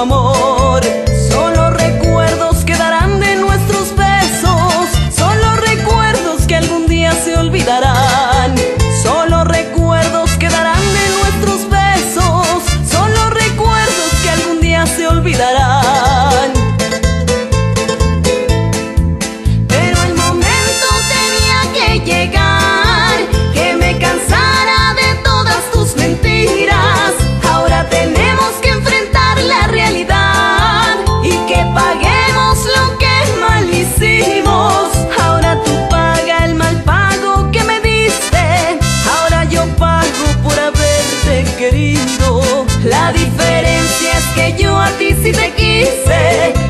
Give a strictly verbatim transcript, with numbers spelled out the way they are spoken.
amor. Solo recuerdos quedarán de nuestros besos, solo recuerdos que algún día se olvidarán. Solo recuerdos quedarán de nuestros besos, solo recuerdos que algún día se olvidarán. Pero el momento tenía que llegar, que me cansara de todas tus mentiras. Ahora tenemos que enfrentar la realidad y que paguemos lo que mal hicimos. Ahora tú paga el mal pago que me diste, ahora yo pago por haberte querido. La diferencia es que yo a ti sí te quise,